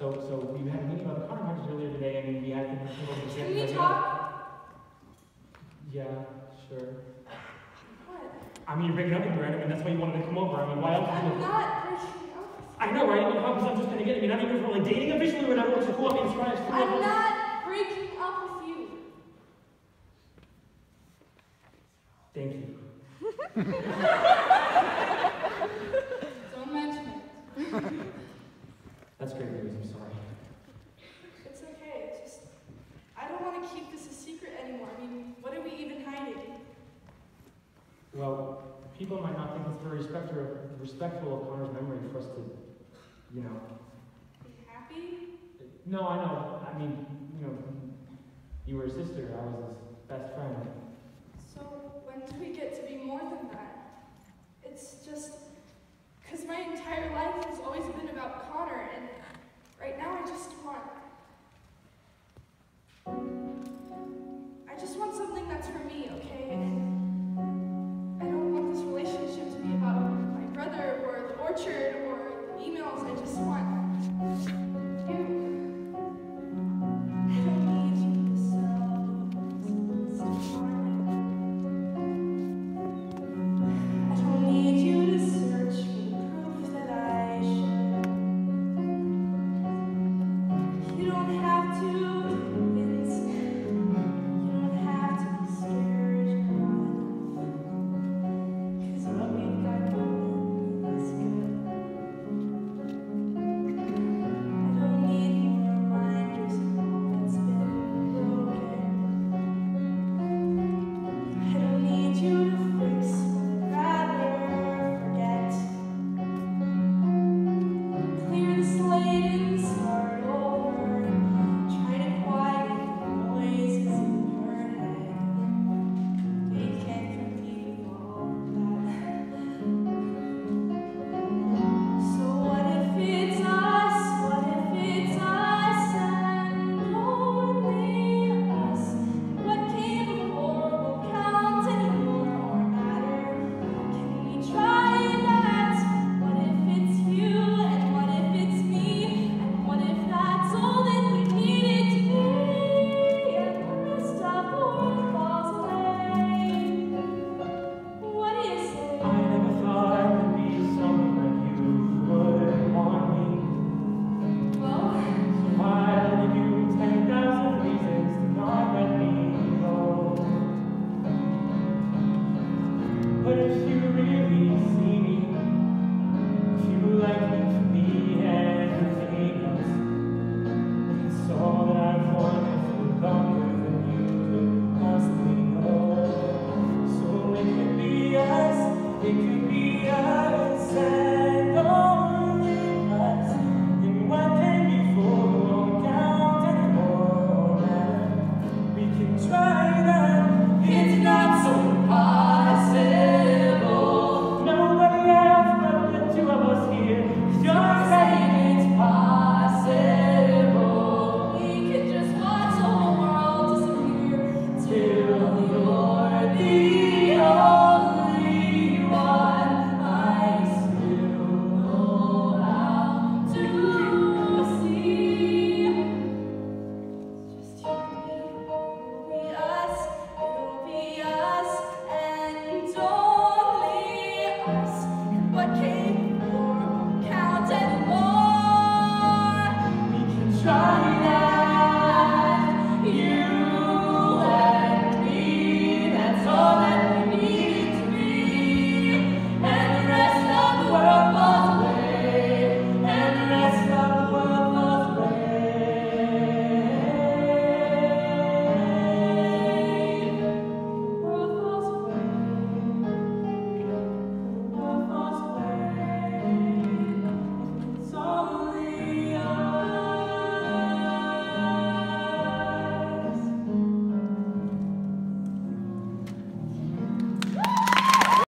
So we had a meeting about the Connor Hunters earlier today, and we had to come over to Can we talk? Yeah, sure. What? I mean, you're breaking up with me, right? I mean, that's why you wanted to come over. I mean, why else would I'm you? not breaking up with you. I know, right? I mean, how was I just gonna get? I mean, not even if we're like dating officially or whatever, which is cool. I mean, it's fine. It's cool. I'm not breaking up with you. Thank you. Don't mention it. That's great news. I'm sorry. It's okay. It's just, I don't want to keep this a secret anymore. I mean, what are we even hiding? Well, people might not think it's very respectful of Connor's memory for us to, you know. Be happy? No, I know. I mean, you know, you were his sister. I was his best friend. So, when do we get to be more than that? It's just, because my entire life has always been about Connor, and right now I just want